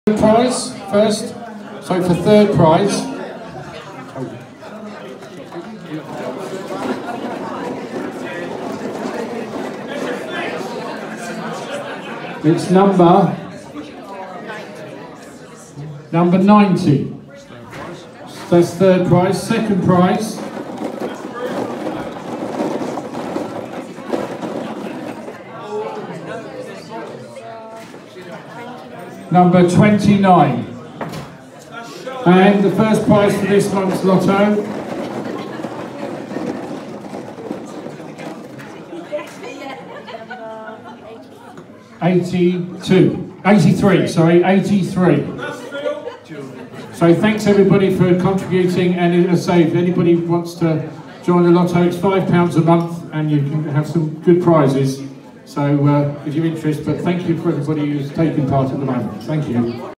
Prize first. So for third prize, it's number 90. That's third prize. Second prize, number 29. And the first prize for this month's Lotto, '83. So thanks everybody for contributing, and as I say, if anybody wants to join the Lotto, it's £5 a month and you can have some good prizes. So if you're interested, but thank you for everybody who's taking part at the moment. Thank you.